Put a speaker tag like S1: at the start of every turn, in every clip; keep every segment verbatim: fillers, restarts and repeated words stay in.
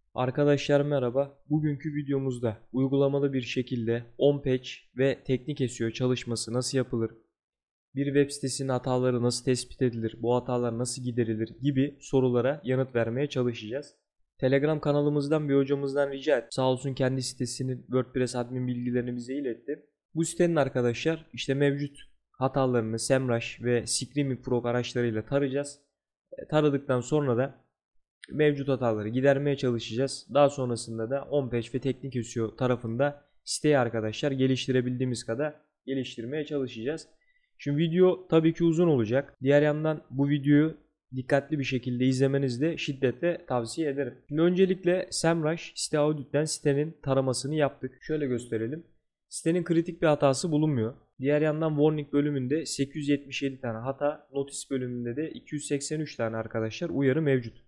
S1: Arkadaşlar merhaba. Bugünkü videomuzda uygulamalı bir şekilde on patch ve teknik S E O çalışması nasıl yapılır? Bir web sitesinin hataları nasıl tespit edilir? Bu hatalar nasıl giderilir? Gibi sorulara yanıt vermeye çalışacağız. Telegram kanalımızdan bir hocamızdan rica et. Sağ olsun kendi sitesinin WordPress admin bilgilerini bize iletti. Bu sitenin arkadaşlar işte mevcut hatalarını SEMrush ve Screaming Frog araçlarıyla tarayacağız. E, Taradıktan sonra da mevcut hataları gidermeye çalışacağız. Daha sonrasında da on patch ve teknik S E O tarafında siteyi arkadaşlar geliştirebildiğimiz kadar geliştirmeye çalışacağız. Şimdi video tabii ki uzun olacak. Diğer yandan bu videoyu dikkatli bir şekilde izlemenizi de şiddetle tavsiye ederim. Şimdi öncelikle SEMrush site audit'ten sitenin taramasını yaptık. Şöyle gösterelim. Sitenin kritik bir hatası bulunmuyor. Diğer yandan warning bölümünde sekiz yüz yetmiş yedi tane hata, notice bölümünde de iki yüz seksen üç tane arkadaşlar uyarı mevcut.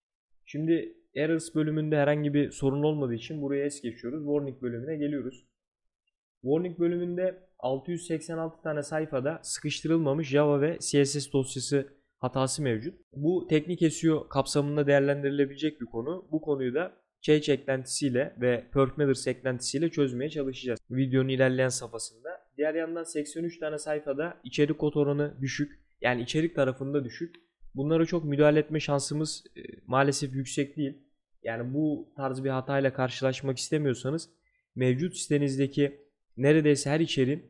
S1: Şimdi errors bölümünde herhangi bir sorun olmadığı için buraya es geçiyoruz. Warning bölümüne geliyoruz. Warning bölümünde altı yüz seksen altı tane sayfada sıkıştırılmamış Java ve C S S dosyası hatası mevcut. Bu teknik S E O kapsamında değerlendirilebilecek bir konu. Bu konuyu da Change eklentisiyle ve Perk Matters eklentisiyle çözmeye çalışacağız videonun ilerleyen safhasında. Diğer yandan seksen üç tane sayfada içerik kod oranı düşük. Yani içerik tarafında düşük. Bunlara çok müdahale etme şansımız e, maalesef yüksek değil. Yani bu tarz bir hatayla karşılaşmak istemiyorsanız mevcut sitenizdeki neredeyse her içeriğin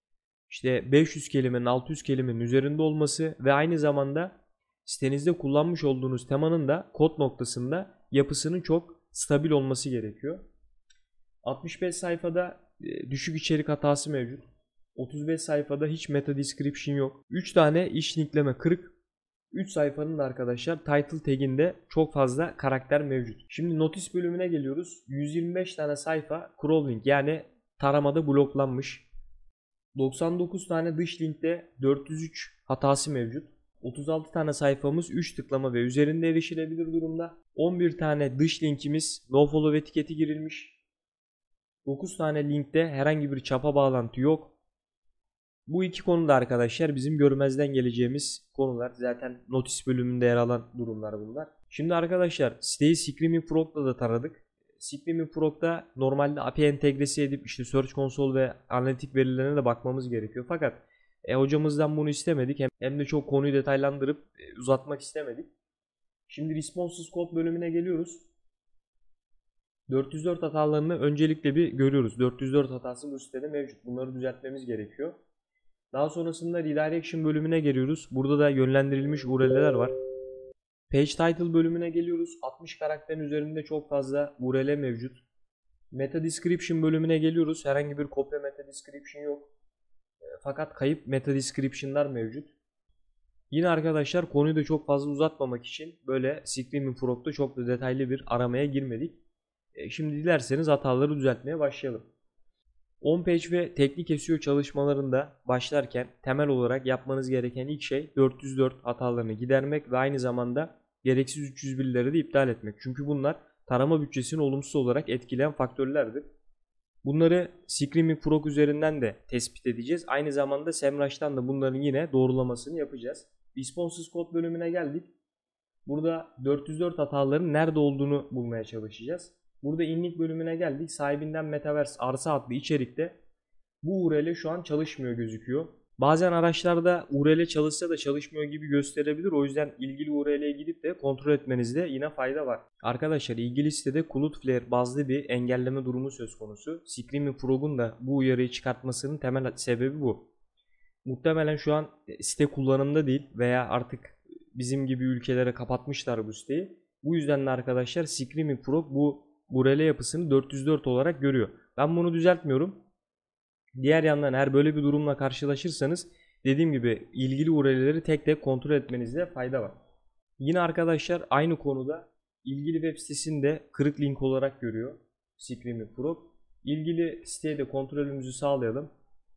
S1: işte beş yüz kelimenin altı yüz kelimenin üzerinde olması ve aynı zamanda sitenizde kullanmış olduğunuz temanın da kod noktasında yapısının çok stabil olması gerekiyor. altmış beş sayfada e, düşük içerik hatası mevcut. otuz beş sayfada hiç meta description yok. üç tane iş linkleme kırık. üç sayfanın da arkadaşlar title taginde çok fazla karakter mevcut. Şimdi notice bölümüne geliyoruz. yüz yirmi beş tane sayfa crawling yani taramada bloklanmış. doksan dokuz tane dış linkte dört yüz üç hatası mevcut. otuz altı tane sayfamız üç tıklama ve üzerinde erişilebilir durumda. on bir tane dış linkimiz nofollow etiketi girilmiş. dokuz tane linkte herhangi bir çapa bağlantı yok. Bu iki konuda arkadaşlar bizim görmezden geleceğimiz konular. Zaten notis bölümünde yer alan durumlar bunlar. Şimdi arkadaşlar siteyi Screaming Frog'la da taradık. Screaming Frog'da normalde A P I entegresi edip işte Search Console ve analitik verilerine de bakmamız gerekiyor. Fakat e, hocamızdan bunu istemedik. Hem, hem de çok konuyu detaylandırıp e, uzatmak istemedik. Şimdi Responsive Code bölümüne geliyoruz. dört yüz dört hatalarını öncelikle bir görüyoruz. dört yüz dört hatası bu sitede mevcut. Bunları düzeltmemiz gerekiyor. Daha sonrasında Redirection bölümüne geliyoruz. Burada da yönlendirilmiş U R L'ler var. Page Title bölümüne geliyoruz. altmış karakterin üzerinde çok fazla U R L mevcut. Meta Description bölümüne geliyoruz. Herhangi bir kopya Meta Description yok. Fakat kayıp Meta Description'lar mevcut. Yine arkadaşlar konuyu da çok fazla uzatmamak için böyle Screaming Frog'da çok da detaylı bir aramaya girmedik. Şimdi dilerseniz hataları düzeltmeye başlayalım. on patch ve teknik S E O çalışmalarında başlarken temel olarak yapmanız gereken ilk şey dört yüz dört hatalarını gidermek ve aynı zamanda gereksiz üç yüz birleri de iptal etmek. Çünkü bunlar tarama bütçesini olumsuz olarak etkileyen faktörlerdir. Bunları Screaming Frog üzerinden de tespit edeceğiz. Aynı zamanda SEMrush'tan da bunların yine doğrulamasını yapacağız. Responsive Code bölümüne geldik. Burada dört yüz dört hataların nerede olduğunu bulmaya çalışacağız. Burada inlik bölümüne geldik. Sahibinden Metaverse arsa adlı içerikte bu U R L şu an çalışmıyor gözüküyor. Bazen araçlarda U R L çalışsa da çalışmıyor gibi gösterebilir. O yüzden ilgili U R L'ye gidip de kontrol etmenizde yine fayda var. Arkadaşlar ilgili sitede Cloudflare bazlı bir engelleme durumu söz konusu. Screaming Frog'un da bu uyarıyı çıkartmasının temel sebebi bu. Muhtemelen şu an site kullanımda değil veya artık bizim gibi ülkelere kapatmışlar bu siteyi. Bu yüzden de arkadaşlar Screaming Frog bu U R L yapısını dört yüz dört olarak görüyor. Ben bunu düzeltmiyorum. Diğer yandan eğer böyle bir durumla karşılaşırsanız dediğim gibi ilgili U R L'leri tek tek kontrol etmenizde fayda var. Yine arkadaşlar aynı konuda ilgili web sitesini de kırık link olarak görüyor Screaming Frog. İlgili siteye de kontrolümüzü sağlayalım.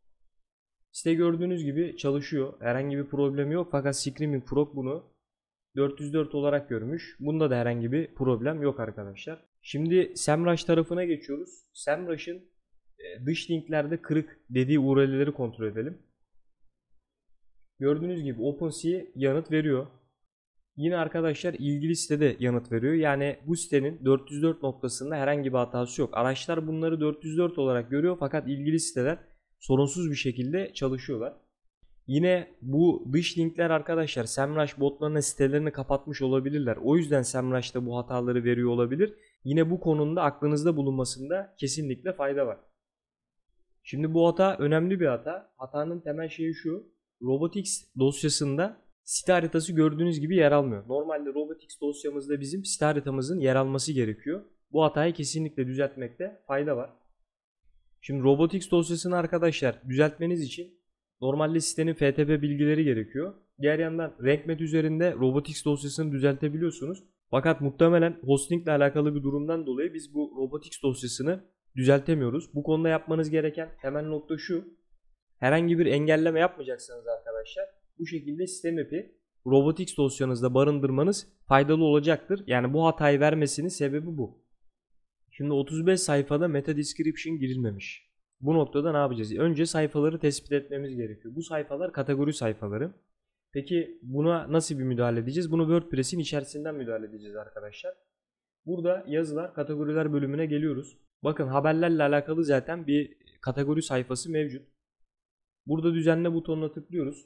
S1: Site gördüğünüz gibi çalışıyor. Herhangi bir problem yok fakat Screaming Frog bunu dört yüz dört olarak görmüş. Bunda da herhangi bir problem yok arkadaşlar. Şimdi SEMrush tarafına geçiyoruz. SEMrush'ın dış linklerde kırık dediği U R L'leri kontrol edelim. Gördüğünüz gibi OpenSea yanıt veriyor. Yine arkadaşlar ilgili sitede yanıt veriyor. Yani bu sitenin dört yüz dört noktasında herhangi bir hatası yok. Araçlar bunları dört yüz dört olarak görüyor fakat ilgili siteler sorunsuz bir şekilde çalışıyorlar. Yine bu dış linkler arkadaşlar Semrush botlarının sitelerini kapatmış olabilirler. O yüzden Semrush da bu hataları veriyor olabilir. Yine bu konuda aklınızda bulunmasında kesinlikle fayda var. Şimdi bu hata önemli bir hata. Hatanın temel şeyi şu. Robotics dosyasında site haritası gördüğünüz gibi yer almıyor. Normalde Robotics dosyamızda bizim site haritamızın yer alması gerekiyor. Bu hatayı kesinlikle düzeltmekte fayda var. Şimdi Robotics dosyasını arkadaşlar düzeltmeniz için normalde sitenin F T P bilgileri gerekiyor. Diğer yandan RankMath üzerinde Robotics dosyasını düzeltebiliyorsunuz. Fakat muhtemelen hosting ile alakalı bir durumdan dolayı biz bu Robotics dosyasını düzeltemiyoruz. Bu konuda yapmanız gereken temel nokta şu. Herhangi bir engelleme yapmayacaksanız arkadaşlar bu şekilde sistemap'i Robotics dosyanızda barındırmanız faydalı olacaktır. Yani bu hatayı vermesinin sebebi bu. Şimdi otuz beş sayfada meta description girilmemiş. Bu noktada ne yapacağız? Önce sayfaları tespit etmemiz gerekiyor. Bu sayfalar kategori sayfaları. Peki buna nasıl bir müdahale edeceğiz? Bunu WordPress'in içerisinden müdahale edeceğiz arkadaşlar. Burada yazılar kategoriler bölümüne geliyoruz. Bakın haberlerle alakalı zaten bir kategori sayfası mevcut. Burada düzenle butonuna tıklıyoruz.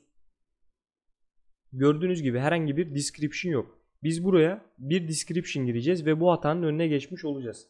S1: Gördüğünüz gibi herhangi bir description yok. Biz buraya bir description gireceğiz ve bu hatanın önüne geçmiş olacağız.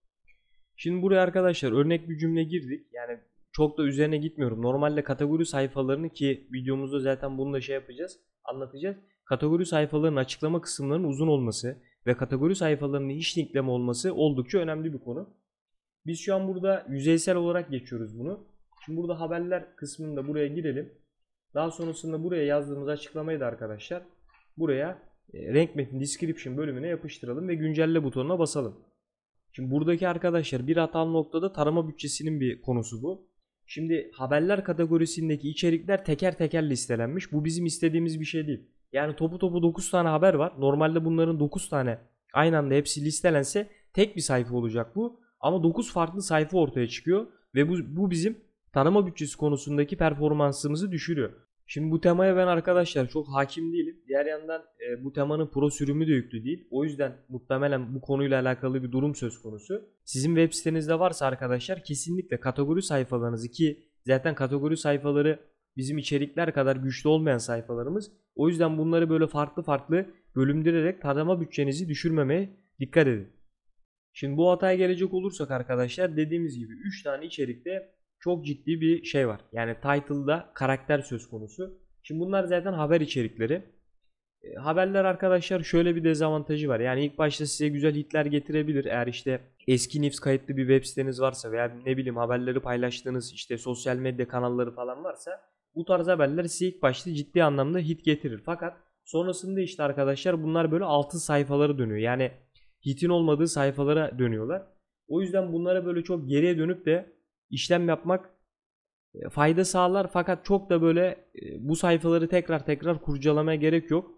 S1: Şimdi buraya arkadaşlar örnek bir cümle girdik. Yani çok da üzerine gitmiyorum. Normalde kategori sayfalarını ki videomuzda zaten bunu da şey yapacağız, anlatacağız. Kategori sayfalarının açıklama kısımlarının uzun olması ve kategori sayfalarının hiç linkleme olması oldukça önemli bir konu. Biz şu an burada yüzeysel olarak geçiyoruz bunu. Şimdi burada haberler kısmında buraya girelim. Daha sonrasında buraya yazdığımız açıklamayı da arkadaşlar buraya e, RankMath'in description bölümüne yapıştıralım ve güncelle butonuna basalım. Şimdi buradaki arkadaşlar bir hatalı noktada tarama bütçesinin bir konusu bu. Şimdi haberler kategorisindeki içerikler teker teker listelenmiş. Bu bizim istediğimiz bir şey değil. Yani topu topu dokuz tane haber var. Normalde bunların dokuz tane aynı anda hepsi listelense tek bir sayfa olacak bu. Ama dokuz farklı sayfa ortaya çıkıyor ve bu, bu bizim tarama bütçesi konusundaki performansımızı düşürüyor. Şimdi bu temaya ben arkadaşlar çok hakim değilim. Diğer yandan e, bu temanın pro sürümü de yüklü değil. O yüzden muhtemelen bu konuyla alakalı bir durum söz konusu. Sizin web sitenizde varsa arkadaşlar kesinlikle kategori sayfalarınızı, ki zaten kategori sayfaları bizim içerikler kadar güçlü olmayan sayfalarımız. O yüzden bunları böyle farklı farklı bölümdürerek tarama bütçenizi düşürmemeye dikkat edin. Şimdi bu hataya gelecek olursak arkadaşlar dediğimiz gibi üç tane içerikte çok ciddi bir şey var. Yani title'da karakter söz konusu. Şimdi bunlar zaten haber içerikleri. E, haberler arkadaşlar şöyle bir dezavantajı var. Yani ilk başta size güzel hitler getirebilir. Eğer işte eski Nifs kayıtlı bir web siteniz varsa veya ne bileyim haberleri paylaştığınız işte sosyal medya kanalları falan varsa bu tarz haberler size ilk başta ciddi anlamda hit getirir. Fakat sonrasında işte arkadaşlar bunlar böyle altın sayfaları dönüyor. Yani hitin olmadığı sayfalara dönüyorlar. O yüzden bunlara böyle çok geriye dönüp de işlem yapmak fayda sağlar fakat çok da böyle bu sayfaları tekrar tekrar kurcalamaya gerek yok.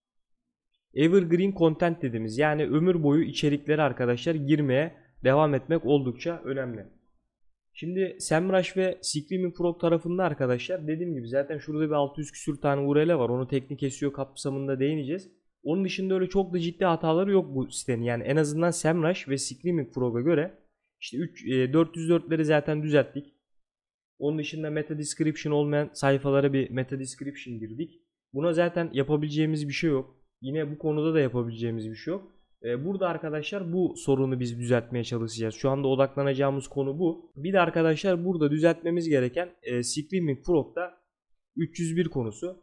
S1: Evergreen content dediğimiz yani ömür boyu içerikleri arkadaşlar girmeye devam etmek oldukça önemli. Şimdi Semrush ve Screaming Frog tarafında arkadaşlar dediğim gibi zaten şurada bir altı yüz küsür tane U R L var. Onu teknik S E O kapsamında değineceğiz. Onun dışında öyle çok da ciddi hataları yok bu sitenin. Yani en azından Semrush ve Screaming Frog'a göre işte dört yüz dörtleri zaten düzelttik. Onun dışında meta description olmayan sayfalara bir meta description girdik. Buna zaten yapabileceğimiz bir şey yok. Yine bu konuda da yapabileceğimiz bir şey yok. Burada arkadaşlar bu sorunu biz düzeltmeye çalışacağız. Şu anda odaklanacağımız konu bu. Bir de arkadaşlar burada düzeltmemiz gereken e, Screaming Frog'da üç yüz bir konusu.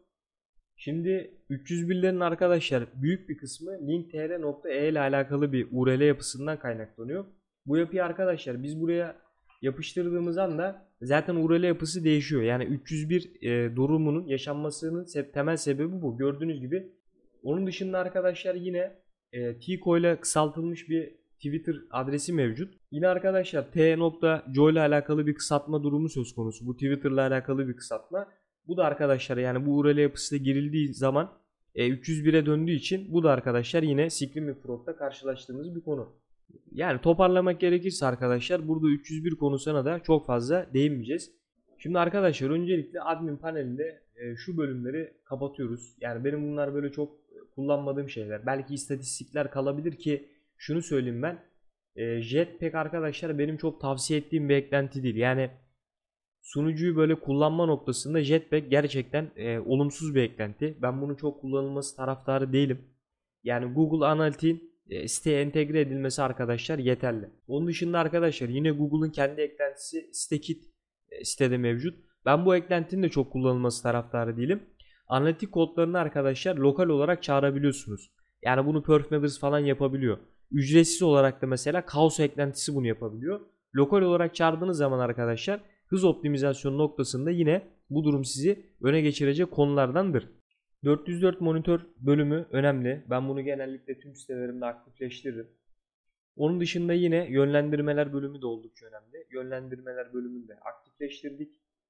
S1: Şimdi üç yüz birlerin arkadaşlar büyük bir kısmı linktr nokta e ile alakalı bir U R L yapısından kaynaklanıyor. Bu yapıyı arkadaşlar biz buraya yapıştırdığımız anda zaten U R L yapısı değişiyor. Yani üç yüz bir e, durumunun yaşanmasının se temel sebebi bu. Gördüğünüz gibi. Onun dışında arkadaşlar yine e, Tico ile kısaltılmış bir Twitter adresi mevcut. Yine arkadaşlar t nokta co ile alakalı bir kısaltma durumu söz konusu. Bu Twitter ile alakalı bir kısaltma. Bu da arkadaşlar yani bu U R L yapısı da girildiği zaman e, üç yüz bire döndüğü için bu da arkadaşlar yine Screaming Frog'da karşılaştığımız bir konu. Yani toparlamak gerekirse arkadaşlar burada üç yüz bir konusuna da çok fazla değinmeyeceğiz. Şimdi arkadaşlar öncelikle admin panelinde e, şu bölümleri kapatıyoruz. Yani benim bunlar böyle çok kullanmadığım şeyler. Belki istatistikler kalabilir ki şunu söyleyeyim ben. E, Jetpack arkadaşlar benim çok tavsiye ettiğim bir eklenti değil. Yani sunucuyu böyle kullanma noktasında Jetpack gerçekten e, olumsuz bir eklenti. Ben bunun çok kullanılması taraftarı değilim. Yani Google Analytics'in e, siteye entegre edilmesi arkadaşlar yeterli. Onun dışında arkadaşlar yine Google'ın kendi eklentisi SiteKit e, sitede mevcut. Ben bu eklentinin de çok kullanılması taraftarı değilim. Analitik kodlarını arkadaşlar lokal olarak çağırabiliyorsunuz. Yani bunu Perf Members falan yapabiliyor. Ücretsiz olarak da mesela Kaos eklentisi bunu yapabiliyor. Lokal olarak çağırdığınız zaman arkadaşlar hız optimizasyonu noktasında yine bu durum sizi öne geçirecek konulardandır. dört yüz dört monitör bölümü önemli. Ben bunu genellikle tüm sitelerimde aktifleştiririm. Onun dışında yine yönlendirmeler bölümü de oldukça önemli. Yönlendirmeler bölümünü de aktifleştirdik.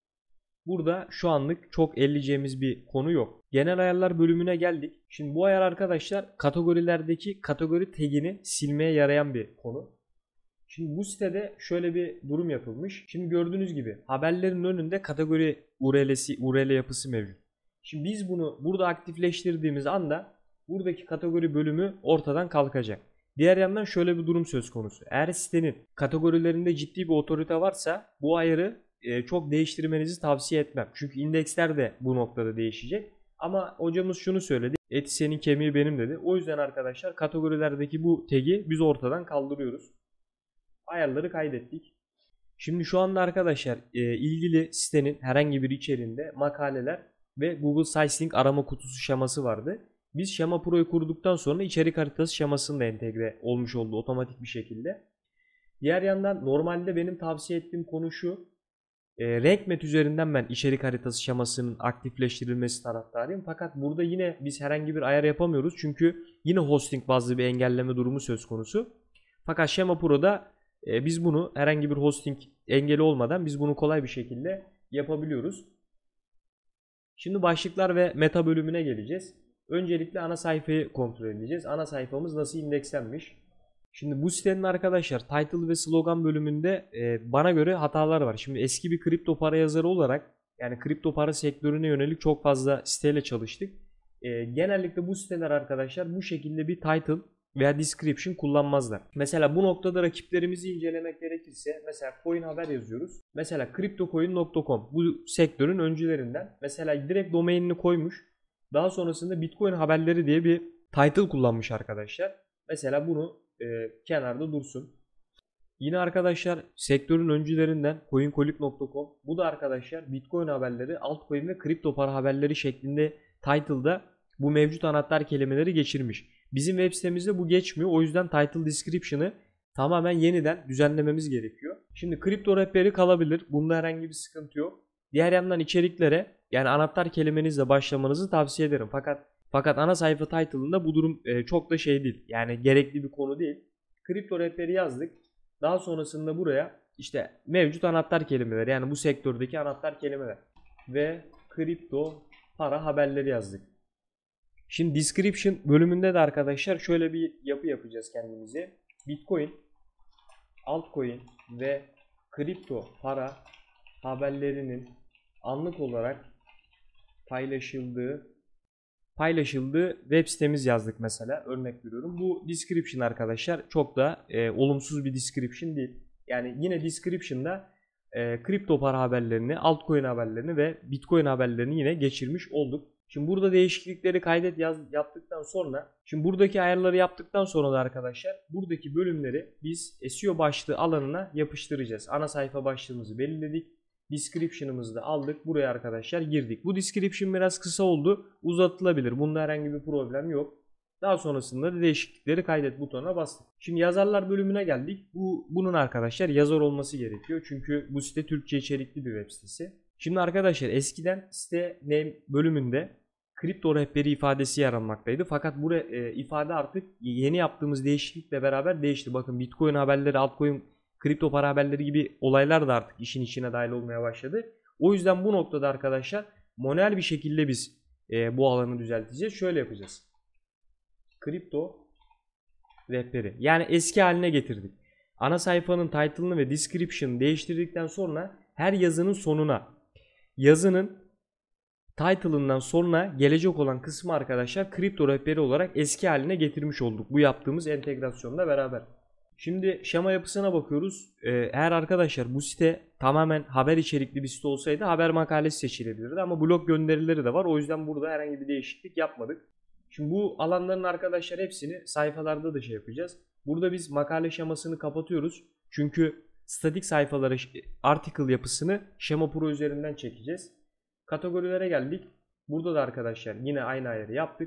S1: Burada şu anlık çok elleyeceğimiz bir konu yok. Genel ayarlar bölümüne geldik. Şimdi bu ayar arkadaşlar kategorilerdeki kategori tagini silmeye yarayan bir konu. Şimdi bu sitede şöyle bir durum yapılmış. Şimdi gördüğünüz gibi haberlerin önünde kategori U R L'si, U R L yapısı mevcut. Şimdi biz bunu burada aktifleştirdiğimiz anda buradaki kategori bölümü ortadan kalkacak. Diğer yandan şöyle bir durum söz konusu. Eğer sitenin kategorilerinde ciddi bir otorite varsa bu ayarı e, çok değiştirmenizi tavsiye etmem. Çünkü indeksler de bu noktada değişecek. Ama hocamız şunu söyledi. Eti senin kemiği benim dedi. O yüzden arkadaşlar kategorilerdeki bu tag'i biz ortadan kaldırıyoruz. Ayarları kaydettik. Şimdi şu anda arkadaşlar e, ilgili sitenin herhangi bir içeriğinde makaleler ve Google Sitelink arama kutusu şeması vardı. Biz Şema Pro'yu kurduktan sonra içerik haritası şemasının da entegre olmuş oldu otomatik bir şekilde. Diğer yandan normalde benim tavsiye ettiğim konu şu. E, RankMath üzerinden ben içerik haritası şemasının aktifleştirilmesi taraftarıyım. Fakat burada yine biz herhangi bir ayar yapamıyoruz. Çünkü yine hosting bazlı bir engelleme durumu söz konusu. Fakat Şema Pro'da e, biz bunu herhangi bir hosting engeli olmadan biz bunu kolay bir şekilde yapabiliyoruz. Şimdi başlıklar ve meta bölümüne geleceğiz. Öncelikle ana sayfayı kontrol edeceğiz. Ana sayfamız nasıl indekslenmiş? Şimdi bu sitenin arkadaşlar title ve slogan bölümünde e, bana göre hatalar var. Şimdi eski bir kripto para yazarı olarak yani kripto para sektörüne yönelik çok fazla siteyle çalıştık. E, genellikle bu siteler arkadaşlar bu şekilde bir title veya description kullanmazlar. Mesela bu noktada rakiplerimizi incelemek gerekirse mesela coin haber yazıyoruz. Mesela cryptocoin nokta com bu sektörün öncülerinden. Mesela direkt domainini koymuş. Daha sonrasında Bitcoin haberleri diye bir title kullanmış arkadaşlar. Mesela bunu e, kenarda dursun. Yine arkadaşlar sektörün öncülerinden coincolik nokta com. Bu da arkadaşlar Bitcoin haberleri, altcoin ve kripto para haberleri şeklinde title'da bu mevcut anahtar kelimeleri geçirmiş. Bizim web sitemizde bu geçmiyor. O yüzden title description'ı tamamen yeniden düzenlememiz gerekiyor. Şimdi kripto rehberi kalabilir. Bunda herhangi bir sıkıntı yok. Diğer yandan içeriklere yani anahtar kelimenizle başlamanızı tavsiye ederim. Fakat fakat ana sayfa title'ında bu durum e, çok da şey değil. Yani gerekli bir konu değil. Kripto rehberi yazdık. Daha sonrasında buraya işte mevcut anahtar kelimeler yani bu sektördeki anahtar kelimeler ve kripto para haberleri yazdık. Şimdi description bölümünde de arkadaşlar şöyle bir yapı yapacağız kendimize. Bitcoin, altcoin ve kripto para haberlerinin anlık olarak paylaşıldığı paylaşıldığı web sitemiz yazdık mesela. Örnek veriyorum. Bu description arkadaşlar çok da e, olumsuz bir description değil. Yani yine description'da e, kripto para haberlerini, altcoin haberlerini ve bitcoin haberlerini yine geçirmiş olduk. Şimdi burada değişiklikleri kaydet yaz, yaptıktan sonra şimdi buradaki ayarları yaptıktan sonra da arkadaşlar buradaki bölümleri biz S E O başlığı alanına yapıştıracağız. Ana sayfa başlığımızı belirledik. Description'ımızı da aldık. Buraya arkadaşlar girdik. Bu description biraz kısa oldu. Uzatılabilir. Bunda herhangi bir problem yok. Daha sonrasında da değişiklikleri kaydet butonuna bastık. Şimdi yazarlar bölümüne geldik. Bu bunun arkadaşlar yazar olması gerekiyor. Çünkü bu site Türkçe içerikli bir web sitesi. Şimdi arkadaşlar eskiden site name bölümünde kripto rehberi ifadesi yer almaktaydı. Fakat bu e, ifade artık yeni yaptığımız değişiklikle beraber değişti. Bakın Bitcoin haberleri, altcoin, kripto para haberleri gibi olaylar da artık işin içine dahil olmaya başladı. O yüzden bu noktada arkadaşlar manuel bir şekilde biz e, bu alanı düzelteceğiz. Şöyle yapacağız. Kripto rehberi. Yani eski haline getirdik. Ana sayfanın title'ını ve description'ı değiştirdikten sonra her yazının sonuna yazının title'ından sonra gelecek olan kısmı arkadaşlar kripto rehberi olarak eski haline getirmiş olduk. Bu yaptığımız entegrasyonla beraber. Şimdi şema yapısına bakıyoruz. Ee, eğer arkadaşlar bu site tamamen haber içerikli bir site olsaydı haber makalesi seçilebilirdi. Ama blog gönderileri de var. O yüzden burada herhangi bir değişiklik yapmadık. Şimdi bu alanların arkadaşlar hepsini sayfalarda da şey yapacağız. Burada biz makale şemasını kapatıyoruz. Çünkü statik sayfalara article yapısını Şema Pro üzerinden çekeceğiz. Kategorilere geldik. Burada da arkadaşlar yine aynı ayarı yaptık.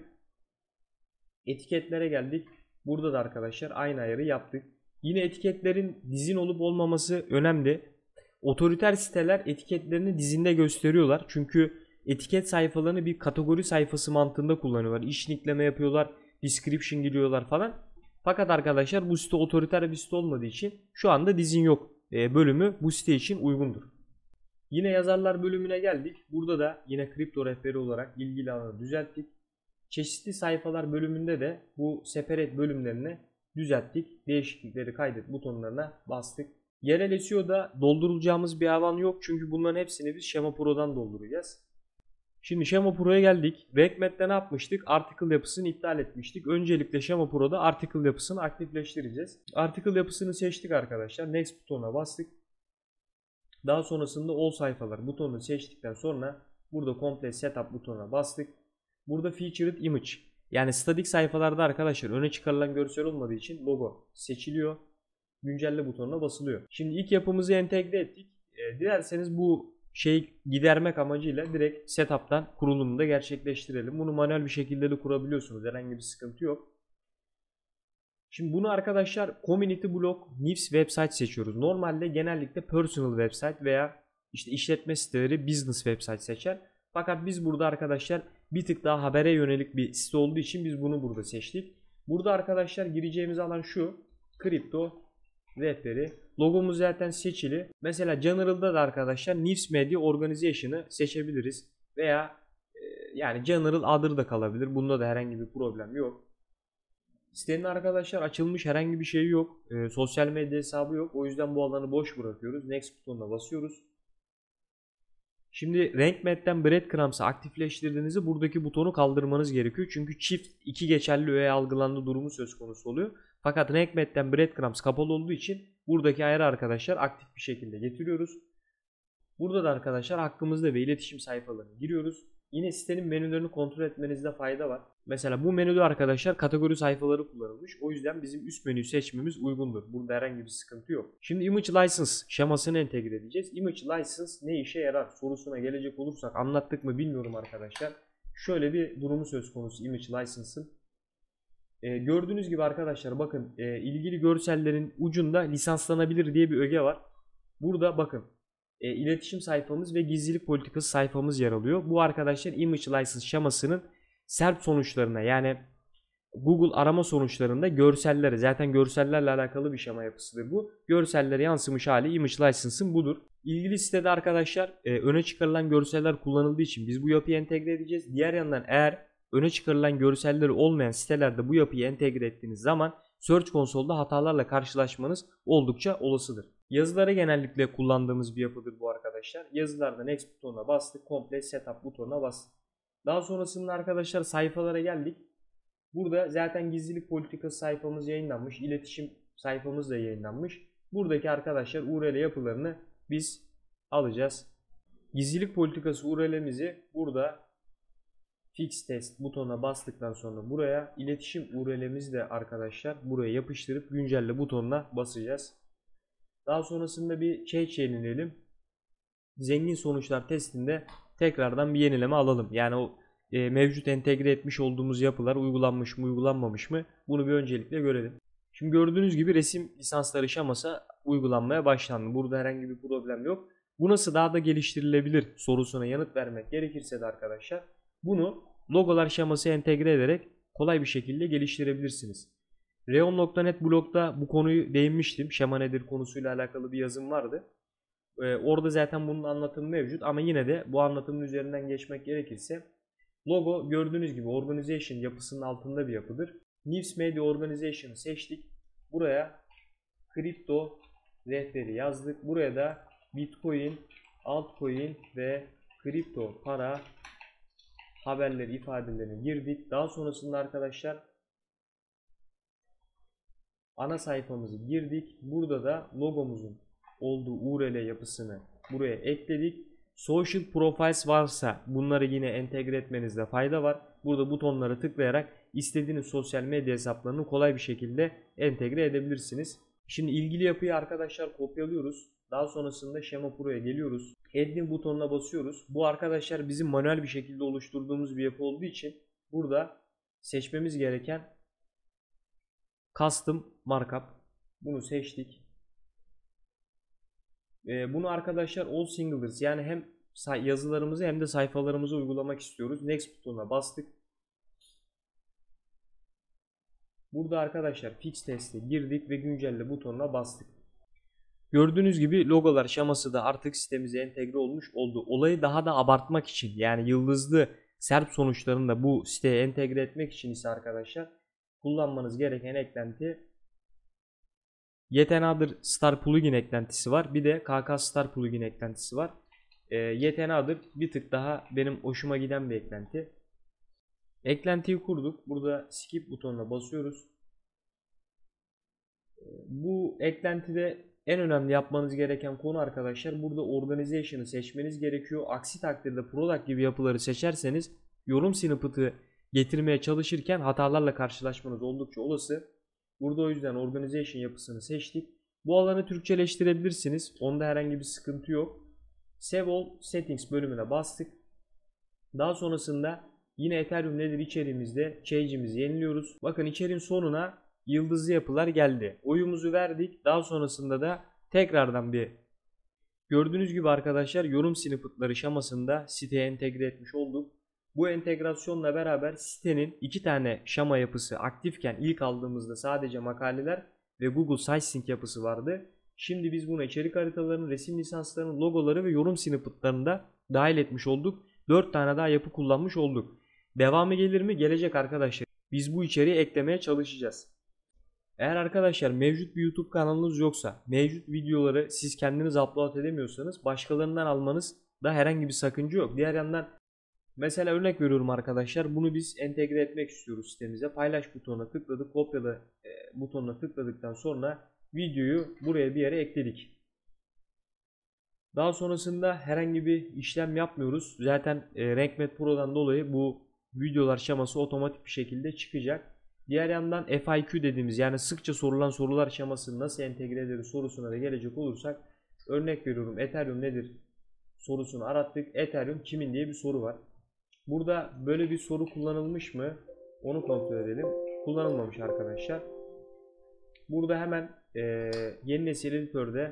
S1: Etiketlere geldik. Burada da arkadaşlar aynı ayarı yaptık. Yine etiketlerin dizin olup olmaması önemli. Otoriter siteler etiketlerini dizinde gösteriyorlar. Çünkü etiket sayfalarını bir kategori sayfası mantığında kullanıyorlar. İş linkleme yapıyorlar, description giriyorlar falan. Fakat arkadaşlar bu site otoriter bir site olmadığı için şu anda dizin yok e, bölümü bu site için uygundur. Yine yazarlar bölümüne geldik. Burada da yine kripto rehberi olarak ilgili alanı düzelttik. Çeşitli sayfalar bölümünde de bu separate bölümlerini düzelttik. Değişiklikleri kaydet butonlarına bastık. Yerel S E O'da dolduracağımız bir alan yok. Çünkü bunların hepsini biz Şema Pro'dan dolduracağız. Şimdi Şema Pro'ya geldik. RankMath'te ne yapmıştık? Article yapısını iptal etmiştik. Öncelikle Şema Pro'da article yapısını aktifleştireceğiz. Article yapısını seçtik arkadaşlar. Next butonuna bastık. Daha sonrasında all sayfalar butonunu seçtikten sonra burada komple setup butonuna bastık. Burada featured image, yani statik sayfalarda arkadaşlar öne çıkarılan görsel olmadığı için logo seçiliyor. Güncelle butonuna basılıyor. Şimdi ilk yapımızı entegre ettik. E, dilerseniz bu şey gidermek amacıyla direkt setup'tan kurulumunu da gerçekleştirelim. Bunu manuel bir şekilde de kurabiliyorsunuz. Herhangi bir sıkıntı yok. Şimdi bunu arkadaşlar community blog, news website seçiyoruz. Normalde genellikle personal website veya işte işletme siteleri business website seçer. Fakat biz burada arkadaşlar bir tık daha habere yönelik bir site olduğu için biz bunu burada seçtik. Burada arkadaşlar gireceğimiz alan şu. Kripto rehberi. Logomuz zaten seçili. Mesela General'da da arkadaşlar News Media Organization'ı seçebiliriz. Veya e, yani General Other da kalabilir. Bunda da herhangi bir problem yok. Sitenin arkadaşlar açılmış herhangi bir şey yok. E, sosyal medya hesabı yok. O yüzden bu alanı boş bırakıyoruz. Next butonuna basıyoruz. Şimdi RankMath'ten Breadcrumbs'ı aktifleştirdiğinizde buradaki butonu kaldırmanız gerekiyor. Çünkü çift iki geçerli öğe algılandığı durumu söz konusu oluyor. Fakat RankMath'ten Breadcrumbs kapalı olduğu için buradaki ayarı arkadaşlar aktif bir şekilde getiriyoruz. Burada da arkadaşlar hakkımızda ve iletişim sayfalarına giriyoruz. Yine sitenin menülerini kontrol etmenizde fayda var. Mesela bu menüde arkadaşlar kategori sayfaları kullanılmış. O yüzden bizim üst menüyü seçmemiz uygundur. Burada herhangi bir sıkıntı yok. Şimdi Image License şemasını entegre edeceğiz. Image License ne işe yarar sorusuna gelecek olursak, anlattık mı bilmiyorum arkadaşlar. Şöyle bir durumu söz konusu Image License'ın. Ee, gördüğünüz gibi arkadaşlar bakın e, ilgili görsellerin ucunda lisanslanabilir diye bir öge var. Burada bakın e, iletişim sayfamız ve gizlilik politikası sayfamız yer alıyor. Bu arkadaşlar Image License şemasının SERP sonuçlarına, yani Google arama sonuçlarında görsellere, zaten görsellerle alakalı bir şema yapısıdır bu. Görsellere yansımış hali Image License'ın budur. İlgili sitede arkadaşlar e, öne çıkarılan görseller kullanıldığı için biz bu yapıyı entegre edeceğiz. Diğer yandan eğer öne çıkarılan görselleri olmayan sitelerde bu yapıyı entegre ettiğiniz zaman Search Console'da hatalarla karşılaşmanız oldukça olasıdır. Yazılara genellikle kullandığımız bir yapıdır bu arkadaşlar. Yazılarda Next butonuna bastık. Komple Setup butonuna bastık. Daha sonrasında arkadaşlar sayfalara geldik. Burada zaten gizlilik politikası sayfamız yayınlanmış. İletişim sayfamız da yayınlanmış. Buradaki arkadaşlar U R L yapılarını biz alacağız. Gizlilik politikası U R L'mizi burada Fix Test butonuna bastıktan sonra buraya, iletişim U R L'mizi de arkadaşlar buraya yapıştırıp güncelle butonuna basacağız. Daha sonrasında bir change yenileyelim. Zengin sonuçlar testinde tekrardan bir yenileme alalım. Yani o e, mevcut entegre etmiş olduğumuz yapılar uygulanmış mı uygulanmamış mı, bunu bir öncelikle görelim. Şimdi gördüğünüz gibi resim lisansları şeması uygulanmaya başlandı. Burada herhangi bir problem yok. Bu nasıl daha da geliştirilebilir sorusuna yanıt vermek gerekirse de arkadaşlar bunu logolar şeması entegre ederek kolay bir şekilde geliştirebilirsiniz. reon nokta net blogda bu konuyu değinmiştim. Şema nedir konusuyla alakalı bir yazım vardı. Ee, orada zaten bunun anlatımı mevcut ama yine de bu anlatımın üzerinden geçmek gerekirse logo gördüğünüz gibi organization yapısının altında bir yapıdır. News Media Organization'ı seçtik. Buraya kripto rehberi yazdık. Buraya da Bitcoin, altcoin ve kripto para haberleri, ifadelerini girdik. Daha sonrasında arkadaşlar ana sayfamızı girdik. Burada da logomuzun olduğu U R L yapısını buraya ekledik. Social profiles varsa bunları yine entegre etmenizde fayda var. Burada butonlara tıklayarak istediğiniz sosyal medya hesaplarını kolay bir şekilde entegre edebilirsiniz. Şimdi ilgili yapıyı arkadaşlar kopyalıyoruz. Daha sonrasında Şema Pro'ya geliyoruz. Add New butonuna basıyoruz. Bu arkadaşlar bizim manuel bir şekilde oluşturduğumuz bir yapı olduğu için burada seçmemiz gereken Custom Markup. Bunu seçtik. Ee, bunu arkadaşlar All Singletons yani hem yazılarımızı hem de sayfalarımızı uygulamak istiyoruz. Next butonuna bastık. Burada arkadaşlar Fix Test'e girdik ve güncelle butonuna bastık. Gördüğünüz gibi logolar şeması da artık sitemize entegre olmuş oldu. Olayı daha da abartmak için yani yıldızlı serp sonuçlarını da bu siteye entegre etmek için ise arkadaşlar kullanmanız gereken eklenti Yet Another Star Plugin eklentisi var. Bir de K K Star Plugin eklentisi var. E, Yet Another bir tık daha benim hoşuma giden bir eklenti. Eklentiyi kurduk. Burada Skip butonuna basıyoruz. E, bu eklentide en önemli yapmanız gereken konu arkadaşlar burada Organization'ı seçmeniz gerekiyor. Aksi takdirde Product gibi yapıları seçerseniz yorum snippet'ı getirmeye çalışırken hatalarla karşılaşmanız oldukça olası. Burada o yüzden Organization yapısını seçtik. Bu alanı Türkçeleştirebilirsiniz. Onda herhangi bir sıkıntı yok. Save All Settings bölümüne bastık. Daha sonrasında yine Ethereum nedir içeriğimizde change'imizi yeniliyoruz. Bakın içeriğin sonuna yıldızlı yapılar geldi. Oyumuzu verdik. Daha sonrasında da tekrardan bir gördüğünüz gibi arkadaşlar yorum snippet'ları şamasında siteye entegre etmiş olduk. Bu entegrasyonla beraber sitenin iki tane şama yapısı aktifken ilk aldığımızda sadece makaleler ve Google Sightseeing yapısı vardı. Şimdi biz buna içerik haritalarının, resim lisanslarının, logoları ve yorum snippet'larını da dahil etmiş olduk. dört tane daha yapı kullanmış olduk. Devamı gelir mi? Gelecek arkadaşlar. Biz bu içeriği eklemeye çalışacağız. Eğer arkadaşlar mevcut bir YouTube kanalınız yoksa, mevcut videoları siz kendiniz upload edemiyorsanız başkalarından almanız da herhangi bir sakınca yok. Diğer yandan mesela örnek veriyorum arkadaşlar. Bunu biz entegre etmek istiyoruz sitemize. Paylaş butonuna tıkladık. Kopyala e, butonuna tıkladıktan sonra videoyu buraya bir yere ekledik. Daha sonrasında herhangi bir işlem yapmıyoruz. Zaten e, RankMath Pro'dan dolayı bu videolar şeması otomatik bir şekilde çıkacak. Diğer yandan F A Q dediğimiz yani sıkça sorulan sorular şemasını nasıl entegre ederiz sorusuna da gelecek olursak örnek veriyorum Ethereum nedir sorusunu arattık. Ethereum kimin diye bir soru var. Burada böyle bir soru kullanılmış mı? Onu kontrol edelim. Kullanılmamış arkadaşlar. Burada hemen e, yeni nesil editörde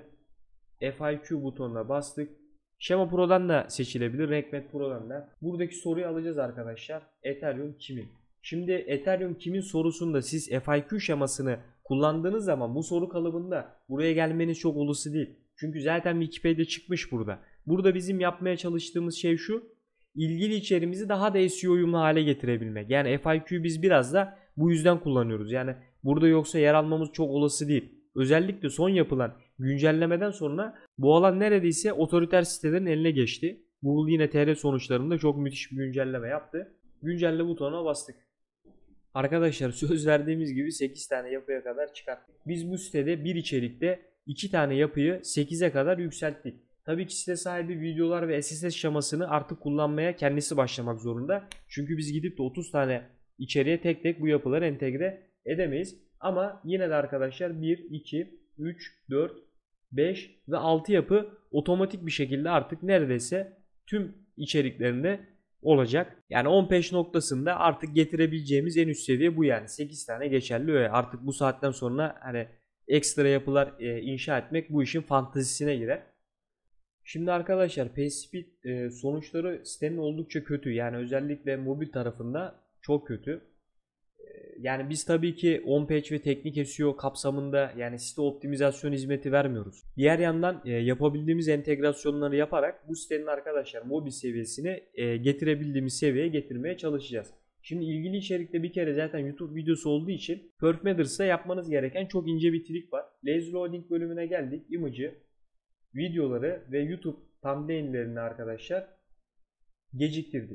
S1: F A Q butonuna bastık. Şema Pro'dan da seçilebilir. RankMath Pro'dan da. Buradaki soruyu alacağız arkadaşlar. Ethereum kimin? Şimdi Ethereum kimin sorusunda siz F A Q şemasını kullandığınız zaman bu soru kalıbında buraya gelmeniz çok olası değil. Çünkü zaten Wikipedia çıkmış burada. Burada bizim yapmaya çalıştığımız şey şu. İlgili içeriğimizi daha da S E O uyumlu hale getirebilmek. Yani F A Q'yu biz biraz da bu yüzden kullanıyoruz. Yani burada yoksa yer almamız çok olası değil. Özellikle son yapılan güncellemeden sonra bu alan neredeyse otoriter sitelerin eline geçti. Google yine T R sonuçlarında çok müthiş bir güncelleme yaptı. Güncelle butonuna bastık. Arkadaşlar söz verdiğimiz gibi sekiz tane yapıya kadar çıkarttık. Biz bu sitede bir içerikte iki tane yapıyı sekize kadar yükselttik. Tabii ki site sahibi videolar ve S S S şemasını artık kullanmaya kendisi başlamak zorunda. Çünkü biz gidip de otuz tane içeriye tek tek bu yapıları entegre edemeyiz. Ama yine de arkadaşlar bir, iki, üç, dört, beş ve altı yapı otomatik bir şekilde artık neredeyse tüm içeriklerinde olacak. Yani on beş noktasında artık getirebileceğimiz en üst seviye bu yani. sekiz tane geçerli ve artık bu saatten sonra hani ekstra yapılar e, inşa etmek bu işin fantezisine girer. Şimdi arkadaşlar PageSpeed e, sonuçları sitenin oldukça kötü. Yani özellikle mobil tarafında çok kötü. E, yani biz tabii ki on-page ve teknik S E O kapsamında yani site optimizasyon hizmeti vermiyoruz. Diğer yandan e, yapabildiğimiz entegrasyonları yaparak bu sitenin arkadaşlar mobil seviyesini e, getirebildiğimiz seviyeye getirmeye çalışacağız. Şimdi ilgili içerikte bir kere zaten YouTube videosu olduğu için Perf Matters'ta yapmanız gereken çok ince bir trik var. Lazy Loading bölümüne geldik. Image'ı, videoları ve YouTube thumbnail'lerini arkadaşlar geciktirdik.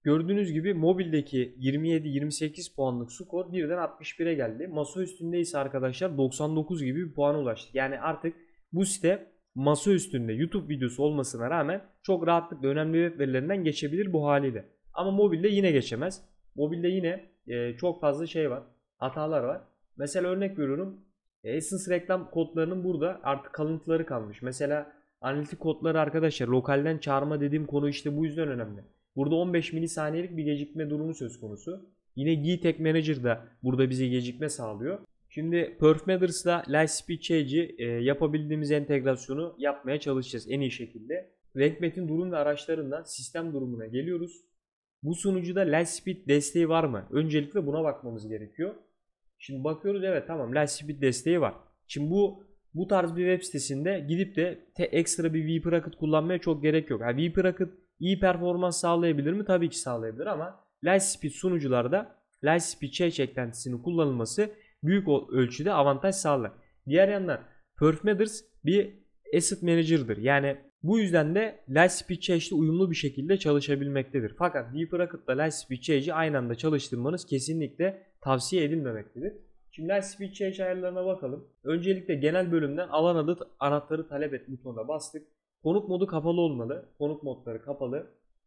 S1: Gördüğünüz gibi mobildeki yirmi yedi yirmi sekiz puanlık skor birden altmış bire geldi. Masa üstünde ise arkadaşlar doksan dokuz gibi bir puana ulaştık. Yani artık bu site masa üstünde YouTube videosu olmasına rağmen çok rahatlıkla önemli web verilerinden geçebilir bu haliyle. Ama mobilde yine geçemez. Mobilde yine e, çok fazla şey var. Hatalar var. Mesela örnek veriyorum. Essence reklam kodlarının burada artık kalıntıları kalmış. Mesela analitik kodları arkadaşlar lokalden çağırma dediğim konu işte bu yüzden önemli. Burada on beş milisaniyelik bir gecikme durumu söz konusu. Yine G Tag Manager da burada bize gecikme sağlıyor. Şimdi Perf Matters'la Lightspeed Change'i e, yapabildiğimiz entegrasyonu yapmaya çalışacağız en iyi şekilde. RankMath'in durum ve araçlarından sistem durumuna geliyoruz. Bu sunucuda Lightspeed desteği var mı? Öncelikle buna bakmamız gerekiyor. Şimdi bakıyoruz, evet tamam, Lightspeed desteği var. Şimdi bu bu tarz bir web sitesinde gidip de te, ekstra bir vProcket kullanmaya çok gerek yok. Yani vProcket iyi performans sağlayabilir mi? Tabii ki sağlayabilir ama Lightspeed sunucularda Lightspeed Change eklentisinin kullanılması büyük ölçüde avantaj sağlar. Diğer yandan Perf Matters bir asset manager'dır. Yani bu yüzden de Lightspeed Change ile uyumlu bir şekilde çalışabilmektedir. Fakat vProcket ile Lightspeed Change'i aynı anda çalıştırmanız kesinlikle tavsiye edilmemektedir. Şimdi Lightspeed Change ayarlarına bakalım. Öncelikle genel bölümden alan adı anahtarı talep et butonuna bastık. Konuk modu kapalı olmalı. Konuk modları kapalı.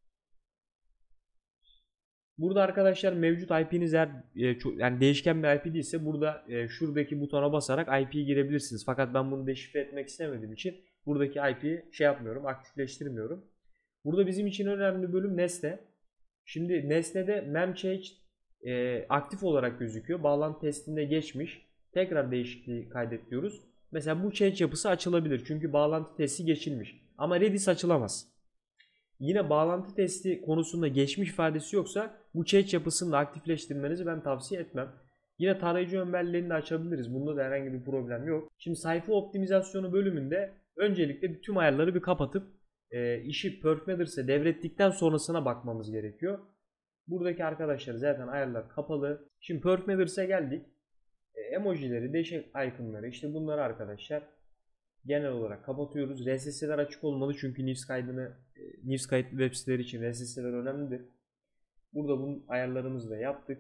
S1: Burada arkadaşlar mevcut I P'niz eğer e, yani değişken bir I P değilse burada e, şuradaki butona basarak I P'yi girebilirsiniz. Fakat ben bunu deşifre etmek istemediğim için buradaki I P'yi şey yapmıyorum, aktifleştirmiyorum. Burada bizim için önemli bölüm nesne. Şimdi nesnede memchange e, aktif olarak gözüküyor. Bağlantı testinde geçmiş. Tekrar değişikliği kaydet diyoruz. Mesela bu change yapısı açılabilir. Çünkü bağlantı testi geçilmiş. Ama Redis açılamaz. Yine bağlantı testi konusunda geçmiş ifadesi yoksa bu change yapısını da aktifleştirmenizi ben tavsiye etmem. Yine tarayıcı ön belleğini de açabiliriz. Bunda da herhangi bir problem yok. Şimdi sayfa optimizasyonu bölümünde öncelikle tüm ayarları bir kapatıp e, işi Perf Matters'e devrettikten sonrasına bakmamız gerekiyor. Buradaki arkadaşlar zaten ayarlar kapalı. Şimdi Perf Matters'e geldik. E, emojileri, değişik iconları, işte bunları arkadaşlar genel olarak kapatıyoruz. R S S'ler açık olmalı çünkü News kaydını News kayıtlı web siteleri için R S S'ler önemlidir. Burada bunun ayarlarımızı da yaptık.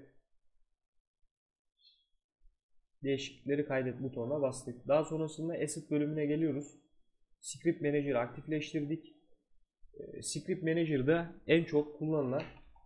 S1: Değişiklikleri kaydet butonuna bastık. Daha sonrasında Asset bölümüne geliyoruz. Script Manager'ı aktifleştirdik. Script Manager'da en çok kullanılan,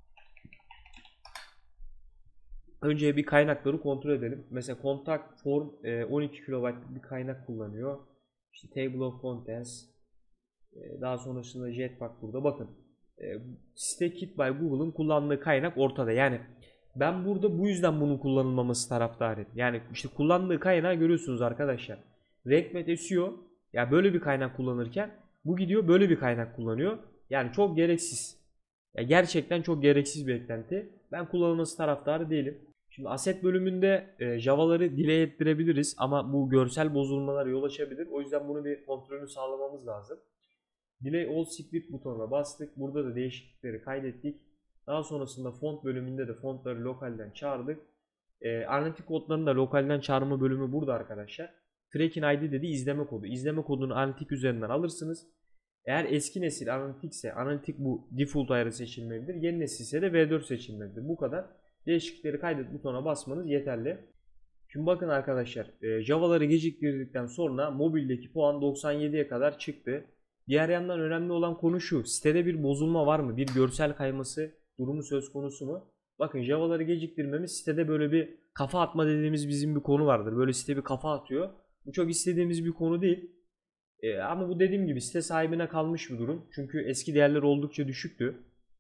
S1: önce bir kaynakları kontrol edelim. Mesela Contact Form on iki kilobaytlık bir kaynak kullanıyor. İşte Table of Contents. Daha sonrasında Jetpack burada. Bakın. Site Kit by Google'ın kullandığı kaynak ortada. Yani ben burada bu yüzden bunun kullanılmaması taraftarıyım. Yani işte kullandığı kaynağı görüyorsunuz arkadaşlar. RankMath S E O ya böyle bir kaynak kullanırken bu gidiyor böyle bir kaynak kullanıyor. Yani çok gereksiz. Ya gerçekten çok gereksiz bir eklenti. Ben kullanılması taraftarı değilim. Şimdi Asset bölümünde e, Java'ları delay ettirebiliriz ama bu görsel bozulmalara yol açabilir. O yüzden bunu bir kontrolünü sağlamamız lazım. Delay All Script butonuna bastık. Burada da değişiklikleri kaydettik. Daha sonrasında font bölümünde de fontları lokalden çağırdık. E, analitik kodlarını da lokalden çağırma bölümü burada arkadaşlar. Tracking I D dedi izleme kodu. İzleme kodunu analitik üzerinden alırsınız. Eğer eski nesil analitik ise analitik bu default ayarı seçilmelidir. Yeni nesil ise de V dört seçilmelidir. Bu kadar. Değişiklikleri kaydet butonuna basmanız yeterli. Şimdi bakın arkadaşlar, Java'ları geciktirdikten sonra mobildeki puan doksan yediye kadar çıktı. Diğer yandan önemli olan konu şu: sitede bir bozulma var mı? Bir görsel kayması durumu söz konusu mu? Bakın Java'ları geciktirmemiz, sitede böyle bir kafa atma dediğimiz bizim bir konu vardır. Böyle site bir kafa atıyor. Bu çok istediğimiz bir konu değil. Ee, ama bu dediğim gibi site sahibine kalmış bir durum. Çünkü eski değerler oldukça düşüktü.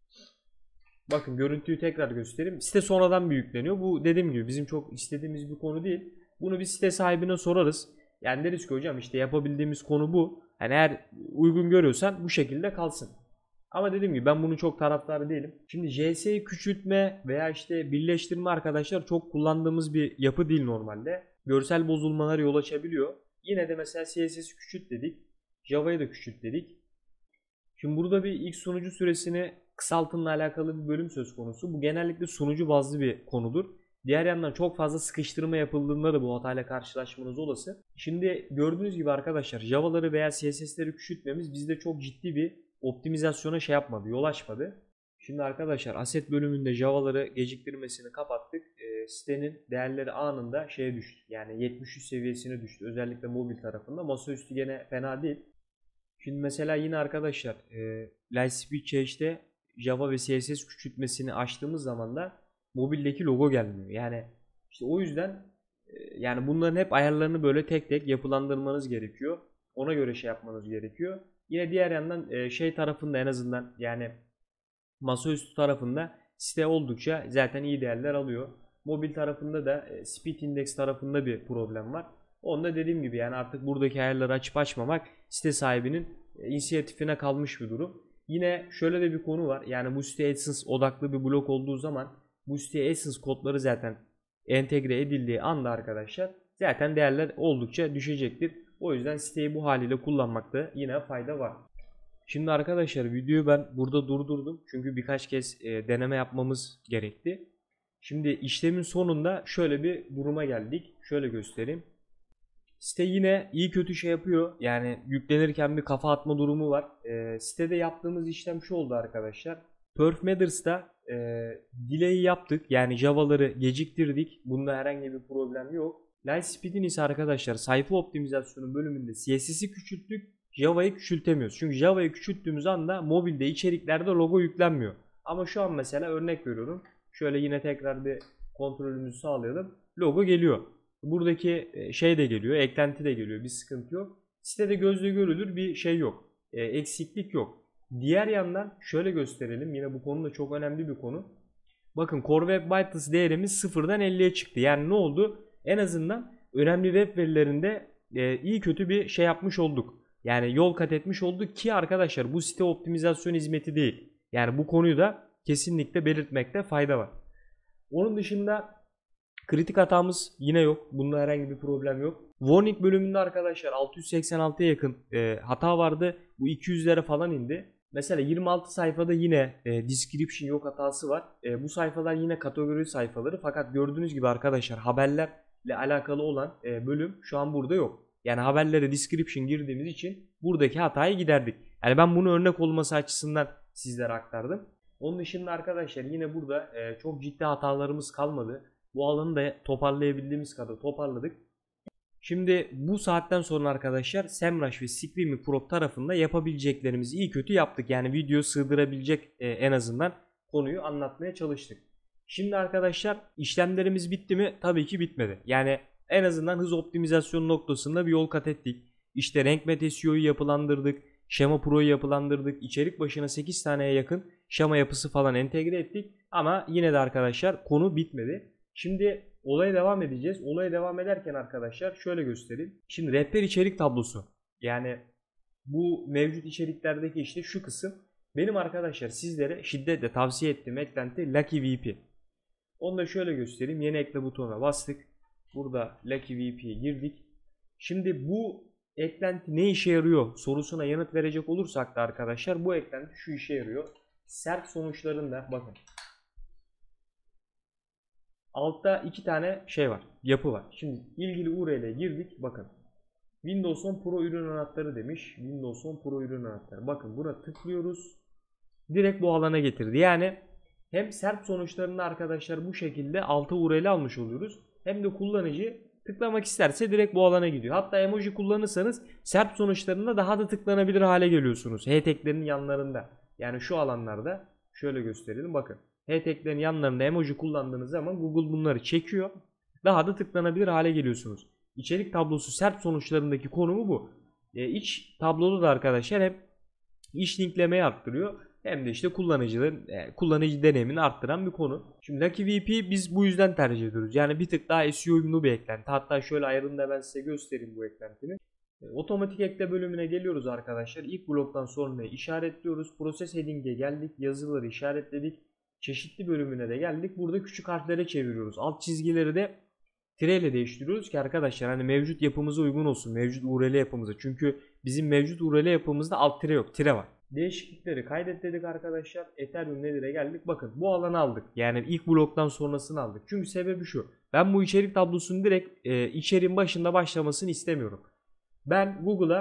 S1: Bakın görüntüyü tekrar göstereyim. Site sonradan büyükleniyor. Bu dediğim gibi bizim çok istediğimiz bir konu değil. Bunu bir site sahibine sorarız. Yani deriz ki hocam işte yapabildiğimiz konu bu. Yani eğer uygun görüyorsan bu şekilde kalsın. Ama dediğim gibi ben bunun çok taraftarı değilim. Şimdi J S'yi küçültme veya işte birleştirme arkadaşlar çok kullandığımız bir yapı değil normalde. Görsel bozulmalara yol açabiliyor. Yine de mesela C S S'i küçült dedik. Java'yı da küçült dedik. Şimdi burada bir ilk sunucu süresini kısaltımla alakalı bir bölüm söz konusu. Bu genellikle sunucu bazlı bir konudur. Diğer yandan çok fazla sıkıştırma yapıldığında da bu hatayla karşılaşmanız olası. Şimdi gördüğünüz gibi arkadaşlar Java'ları veya C S S'leri küçültmemiz bizde çok ciddi bir optimizasyona şey yapmadı, yol açmadı. Şimdi arkadaşlar asset bölümünde Java'ları geciktirmesini kapattık. E, sitenin değerleri anında şeye düştü. Yani yetmiş üç seviyesine düştü. Özellikle mobil tarafında. Masaüstü gene fena değil. Şimdi mesela yine arkadaşlar e, Lightspeed Change'de Java ve C S S küçültmesini açtığımız zaman da mobildeki logo gelmiyor. Yani işte o yüzden e, yani bunların hep ayarlarını böyle tek tek yapılandırmanız gerekiyor. Ona göre şey yapmanız gerekiyor. Yine diğer yandan e, şey tarafında en azından yani masaüstü tarafında site oldukça zaten iyi değerler alıyor. Mobil tarafında da e, Speed Index tarafında bir problem var. Onda dediğim gibi yani artık buradaki ayarları açıp açmamak site sahibinin e, inisiyatifine kalmış bir durum. Yine şöyle de bir konu var. Yani bu site AdSense odaklı bir blok olduğu zaman bu siteye AdSense kodları zaten entegre edildiği anda arkadaşlar zaten değerler oldukça düşecektir. O yüzden siteyi bu haliyle kullanmakta yine fayda var. Şimdi arkadaşlar videoyu ben burada durdurdum. Çünkü birkaç kez e, deneme yapmamız gerekti. Şimdi işlemin sonunda şöyle bir duruma geldik. Şöyle göstereyim. Site yine iyi kötü şey yapıyor. Yani yüklenirken bir kafa atma durumu var. E, sitede yaptığımız işlem şu oldu arkadaşlar. Perf Matters'ta e, delay'i yaptık. Yani Java'ları geciktirdik. Bunda herhangi bir problem yok. Lightspeed'in ise arkadaşlar sayfa optimizasyonu bölümünde C S S'i küçülttük. Java'yı küçültemiyoruz. Çünkü Java'yı küçülttüğümüz anda mobilde içeriklerde logo yüklenmiyor. Ama şu an mesela örnek veriyorum. Şöyle yine tekrar bir kontrolümüzü sağlayalım. Logo geliyor. Buradaki şey de geliyor. Eklenti de geliyor. Bir sıkıntı yok. Sitede gözle görülür bir şey yok. E, eksiklik yok. Diğer yandan şöyle gösterelim. Yine bu konu da çok önemli bir konu. Bakın Core Web Vitals değerimiz sıfırdan elliye çıktı. Yani ne oldu? En azından önemli web verilerinde e, iyi kötü bir şey yapmış olduk. Yani yol kat etmiş olduk ki arkadaşlar bu site optimizasyon hizmeti değil. Yani bu konuyu da kesinlikle belirtmekte fayda var. Onun dışında kritik hatamız yine yok. Bunda herhangi bir problem yok. Warning bölümünde arkadaşlar altı yüz seksen altıya yakın e, hata vardı. Bu iki yüzlere falan indi. Mesela yirmi altı sayfada yine e, description yok hatası var. E, bu sayfalar yine kategori sayfaları. Fakat gördüğünüz gibi arkadaşlar haberlerle alakalı olan e, bölüm şu an burada yok. Yani haberlere description girdiğimiz için buradaki hatayı giderdik. Yani ben bunu örnek olması açısından sizlere aktardım. Onun dışında arkadaşlar yine burada e, çok ciddi hatalarımız kalmadı. Bu alanı da toparlayabildiğimiz kadar toparladık. Şimdi bu saatten sonra arkadaşlar SEMrush ve Screaming Pro tarafında yapabileceklerimizi iyi kötü yaptık. Yani video sığdırabilecek e, en azından konuyu anlatmaya çalıştık. Şimdi arkadaşlar işlemlerimiz bitti mi? Tabii ki bitmedi. Yani en azından hız optimizasyonu noktasında bir yol kat ettik. İşte RankMath S E O'yu yapılandırdık. Schema Pro'yu yapılandırdık. İçerik başına sekiz taneye yakın şema yapısı falan entegre ettik. Ama yine de arkadaşlar konu bitmedi. Şimdi olaya devam edeceğiz. Olaya devam ederken arkadaşlar şöyle göstereyim. Şimdi rehber içerik tablosu. Yani bu mevcut içeriklerdeki işte şu kısım. Benim arkadaşlar sizlere şiddetle tavsiye ettiğim eklenti Lucky V P. Onu da şöyle göstereyim. Yeni ekle butonuna bastık. Burada Lucky V P'ye girdik. Şimdi bu eklenti ne işe yarıyor sorusuna yanıt verecek olursak da arkadaşlar bu eklenti şu işe yarıyor. Search sonuçlarında bakın. Altta iki tane şey var. Yapı var. Şimdi ilgili U R L'ye girdik. Bakın. Windows on Pro ürün anahtarı demiş. Windows on Pro ürün anahtarı. Bakın buna tıklıyoruz. Direkt bu alana getirdi. Yani hem search sonuçlarında arkadaşlar bu şekilde alta U R L almış oluyoruz. Hem de kullanıcı tıklamak isterse direkt bu alana gidiyor. Hatta emoji kullanırsanız search sonuçlarında daha da tıklanabilir hale geliyorsunuz. Hashtag'lerin yanlarında. Yani şu alanlarda şöyle gösterelim. Bakın. Hashtag'lerin yanlarında emoji kullandığınız zaman Google bunları çekiyor. Daha da tıklanabilir hale geliyorsunuz. İçerik tablosu search sonuçlarındaki konumu bu. E, iç tabloda da arkadaşlar hem iç linklemeyi arttırıyor hem de işte kullanıcıların e, kullanıcı deneyimini arttıran bir konu. Şimdi Lucky V P biz bu yüzden tercih ediyoruz. Yani bir tık daha S E O uyumlu bir eklenti. Hatta şöyle ayarında ben size göstereyim bu eklentini. E, otomatik ekle bölümüne geliyoruz arkadaşlar. İlk bloktan sonra işaretliyoruz. Proses heading'e geldik. Yazıları işaretledik. Çeşitli bölümüne de geldik. Burada küçük harflere çeviriyoruz. Alt çizgileri de tire ile değiştiriyoruz ki arkadaşlar hani mevcut yapımıza uygun olsun. Mevcut U R L yapımıza. Çünkü bizim mevcut U R L yapımızda alt tire yok. Tire var. Değişiklikleri kaydet dedik arkadaşlar. Ethereum nedir'e geldik. Bakın bu alanı aldık. Yani ilk bloktan sonrasını aldık. Çünkü sebebi şu. Ben bu içerik tablosunu direkt e, içeriğin başında başlamasını istemiyorum. Ben Google'a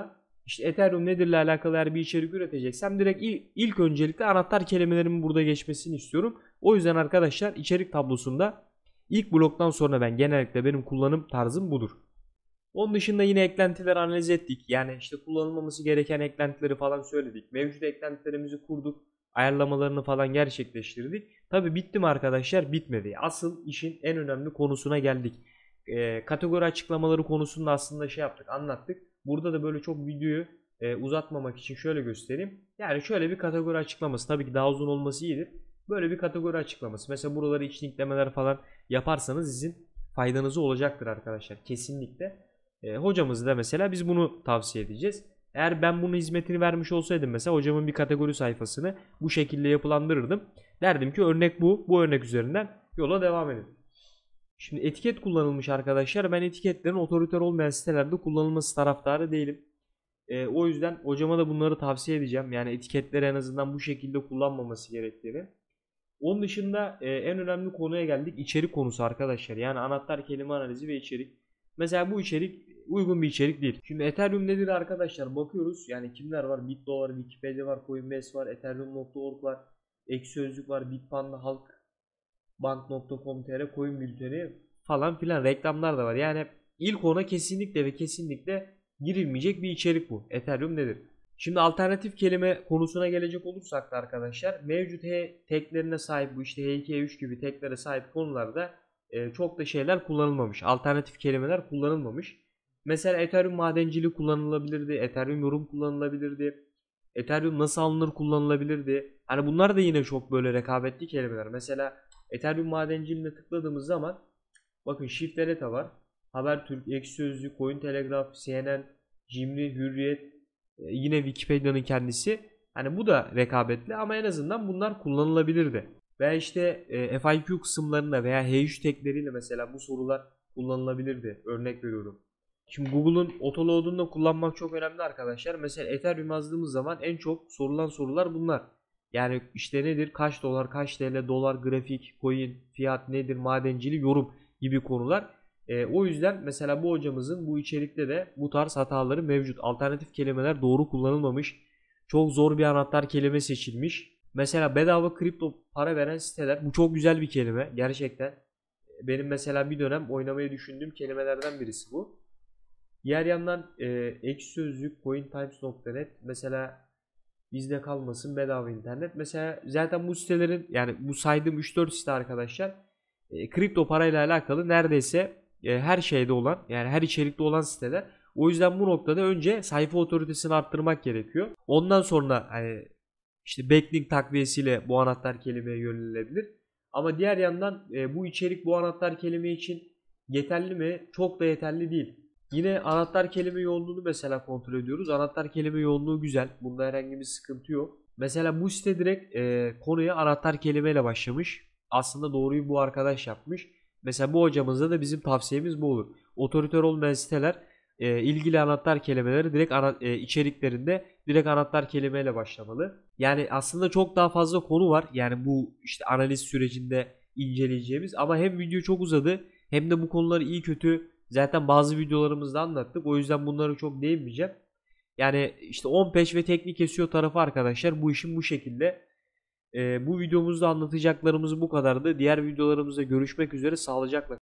S1: İşte Ethereum nedir ile alakalı eğer bir içerik üreteceksem direkt ilk, ilk öncelikle anahtar kelimelerimin burada geçmesini istiyorum. O yüzden arkadaşlar içerik tablosunda ilk bloktan sonra ben genellikle benim kullanım tarzım budur. Onun dışında yine eklentileri analiz ettik. Yani işte kullanılmaması gereken eklentileri falan söyledik. Mevcut eklentilerimizi kurduk. Ayarlamalarını falan gerçekleştirdik. Tabi bitti mi arkadaşlar? Bitmedi. Asıl işin en önemli konusuna geldik. Ee, kategori açıklamaları konusunda aslında şey yaptık, anlattık. Burada da böyle çok videoyu e, uzatmamak için şöyle göstereyim. Yani şöyle bir kategori açıklaması. Tabii ki daha uzun olması iyidir. Böyle bir kategori açıklaması. Mesela buraları iç linklemeler falan yaparsanız sizin faydanıza olacaktır arkadaşlar. Kesinlikle. E, hocamız da mesela biz bunu tavsiye edeceğiz. Eğer ben bunun hizmetini vermiş olsaydım mesela hocamın bir kategori sayfasını bu şekilde yapılandırırdım. Derdim ki örnek bu. Bu örnek üzerinden yola devam edin. Şimdi etiket kullanılmış arkadaşlar. Ben etiketlerin otoriter olmayan sitelerde kullanılması taraftarı değilim. E, o yüzden hocama da bunları tavsiye edeceğim. Yani etiketleri en azından bu şekilde kullanmaması gerektiğini. Onun dışında e, en önemli konuya geldik. İçerik konusu arkadaşlar. Yani anahtar kelime analizi ve içerik. Mesela bu içerik uygun bir içerik değil. Şimdi Ethereum nedir arkadaşlar? Bakıyoruz. Yani kimler var? BitDo var, Wikipedia var, Coinbase var, Ethereum nokta org var, Ekşi Sözlük var, Bitpanda, Halkbank nokta com nokta tr, Coin Bülteni falan filan reklamlar da var. Yani ilk ona kesinlikle ve kesinlikle girilmeyecek bir içerik bu. Ethereum nedir? Şimdi alternatif kelime konusuna gelecek olursak da arkadaşlar mevcut H teklerine sahip bu işte H iki H üç gibi teklere sahip konularda e, çok da şeyler kullanılmamış. Alternatif kelimeler kullanılmamış. Mesela Ethereum madenciliği kullanılabilirdi. Ethereum yorum kullanılabilirdi. Ethereum nasıl alınır kullanılabilirdi. Hani bunlar da yine çok böyle rekabetli kelimeler. Mesela Ethereum madenciliğine tıkladığımız zaman bakın Shift Delete var. Habertürk, Ekşi Sözlük, Cointelegraph, C N N, Cimri, Hürriyet, yine Wikipedia'nın kendisi. Hani bu da rekabetli ama en azından bunlar kullanılabilirdi. Veya işte e, F A Q kısımlarında veya H üç tekleriyle mesela bu sorular kullanılabilirdi. Örnek veriyorum. Şimdi Google'un autoload'unu da kullanmak çok önemli arkadaşlar. Mesela Ethereum yazdığımız zaman en çok sorulan sorular bunlar. Yani işte nedir? Kaç dolar, kaç T L, dolar, grafik, coin, fiyat nedir, madencilik, yorum gibi konular. E, o yüzden mesela bu hocamızın bu içerikte de bu tarz hataları mevcut. Alternatif kelimeler doğru kullanılmamış. Çok zor bir anahtar kelime seçilmiş. Mesela bedava kripto para veren siteler. Bu çok güzel bir kelime. Gerçekten. Benim mesela bir dönem oynamayı düşündüğüm kelimelerden birisi bu. Diğer yandan e, Ekşi Sözlük, cointimes nokta net mesela bizde kalmasın bedava internet. Mesela zaten bu sitelerin yani bu saydığım üç dört site arkadaşlar e, kripto parayla alakalı neredeyse e, her şeyde olan yani her içerikte olan siteler. O yüzden bu noktada önce sayfa otoritesini arttırmak gerekiyor. Ondan sonra hani işte backlink takviyesiyle bu anahtar kelimeye yönelilebilir. Ama diğer yandan e, bu içerik bu anahtar kelime için yeterli mi? Çok da yeterli değil. Yine anahtar kelime yoğunluğunu mesela kontrol ediyoruz. Anahtar kelime yoğunluğu güzel. Bunda herhangi bir sıkıntı yok. Mesela bu site direkt e, konuya anahtar kelimeyle başlamış. Aslında doğruyu bu arkadaş yapmış. Mesela bu hocamızda da bizim tavsiyemiz bu olur. Otoriter olmayan siteler e, ilgili anahtar kelimeleri direkt ana, e, içeriklerinde direkt anahtar kelimeyle başlamalı. Yani aslında çok daha fazla konu var. Yani bu işte analiz sürecinde inceleyeceğimiz ama hem video çok uzadı hem de bu konuları iyi kötü zaten bazı videolarımızda anlattık. O yüzden bunları çok değinmeyeceğim. Yani işte on patch ve teknik S E O tarafı arkadaşlar bu işin bu şekilde. Ee, bu videomuzda anlatacaklarımız bu kadardı. Diğer videolarımızda görüşmek üzere. Sağlıcakla.